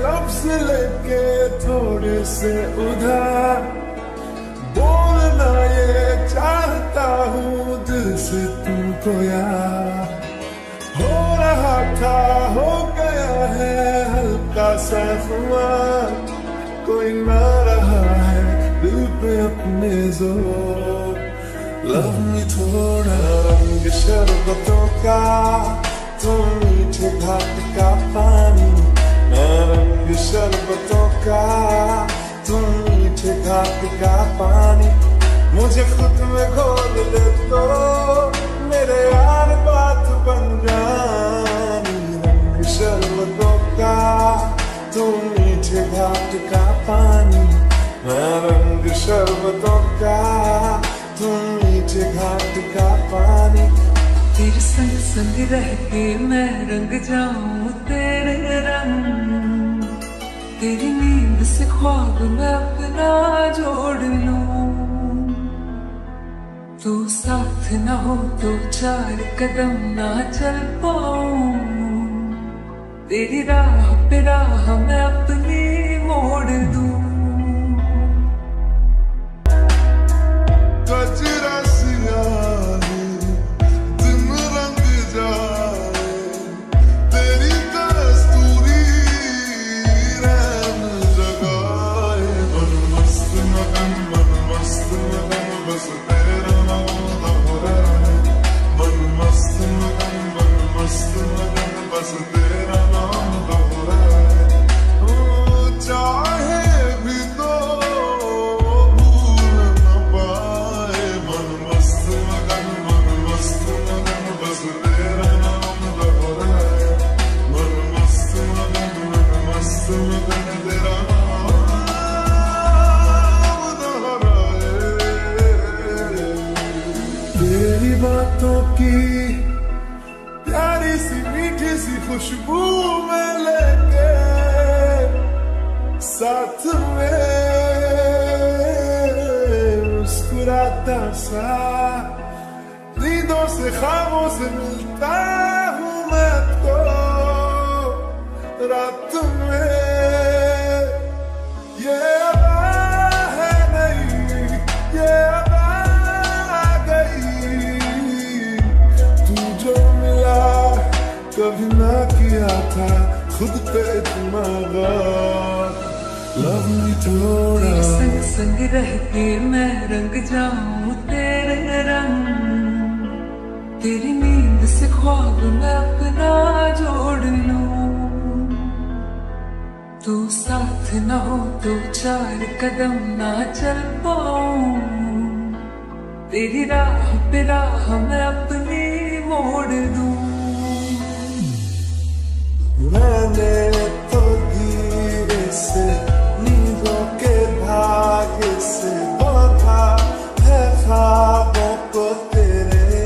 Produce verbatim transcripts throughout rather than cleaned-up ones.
लफ्ज लेके थोड़े से उधार, बोलना ये चाहता हूँ दिल से तुमको यार। हो रहा था हो गया है हल्का सा खुमार, कोई ना रहा है दिल पे अपने जोर। लव मी थोड़ा रंग शरबतों का, तुम मीठे घाट का पानी। मैं रंग शरबतों का, तुम मीठे घाट का पानी। मुझे खुद में घोल दे तो मेरे यार बात बन जानी। रंग शरबतों का, तुम मीठे घाट का पानी। मैं रंग शरबतों का, तुम मीठे घाट का पानी। तेरे संग संग रह के मैं रंग जाऊं तेरे रंग, तेरी नींद से ख्वाब मैं अपना जोड़ लूं। तू साथ ना हो तो चार कदम ना चल पाऊं, तेरी राह पे राह मैं अपनी मोड़ दूं। तेरी बातों की प्यारी सी मीठी सी खुशबू में लेके साथ में मुस्कुराता सा, नींदों से ख्वाबों से मिलता हूँ मैं तो रात में। ये अदा है नहीं, ये अदा आ गई, तू जो मिला कभी ना किया था खुद पे इत्मीनान। लव मी थोड़ा संग संग रह के मैं रंग जाऊं तेरे रंग, तेरी नींद से ख्वाब मैं अपना जोड़ लूं। तू साथ न हो तो चार कदम ना चल पाऊं, तेरी राह पे राह मैं अपनी मोड़ दूं। मैंने तो धीरे से नींदों के धागे से बांधा है ख्वाबों को तेरे।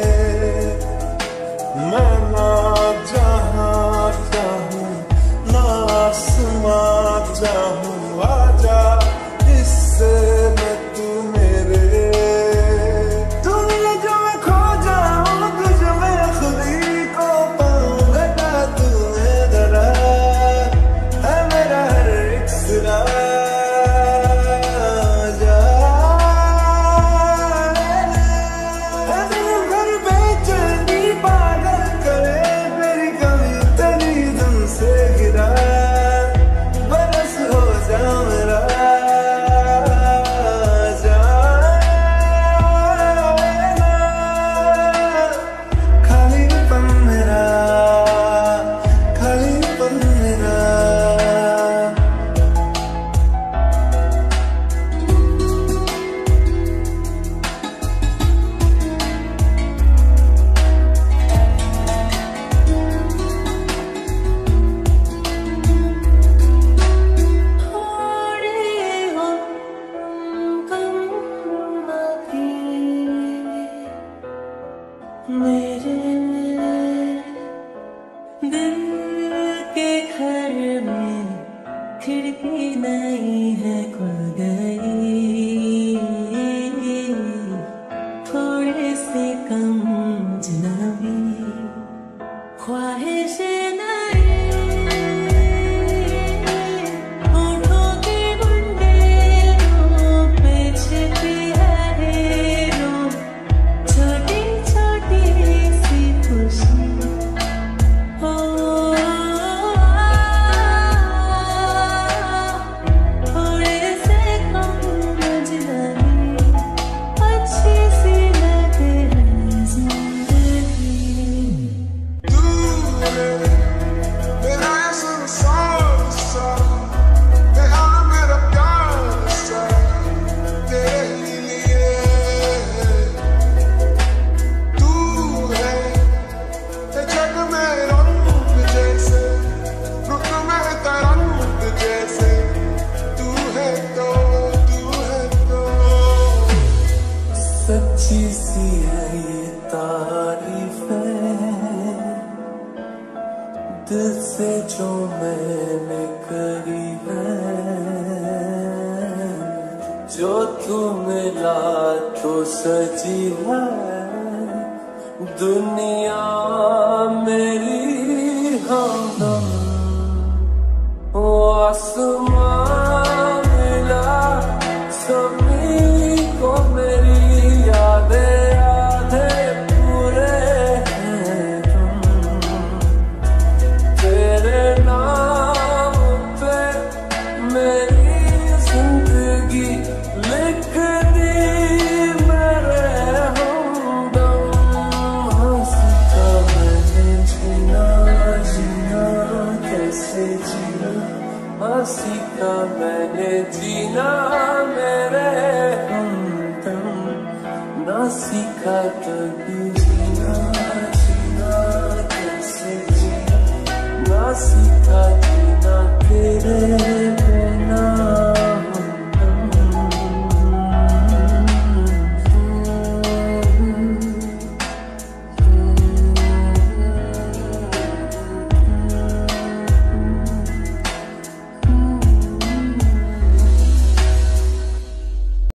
मैं ना जहां चाहूं ना आसमां चाहूं, आजा इससे मैं तू मेरे। तू मिले जो मैं खो जाऊं, तुझ में खुदी को पाऊं, घटा तू है मेरा हर एक से जो मैंने करी है, जो तू मिला तो सजी है दुनिया मेरी हमदम। वो आसमां मिला सभी को, मेरी यादें आधे पूरे हैं तुम। तेरे नाम पे मेरी जिंदगी लिख दी मेरे हमदम। हंसी का मैंने जीना जीना कैसे जीना, हंसी का मैंने जीना मेरे हमदम। ना सीखा कभी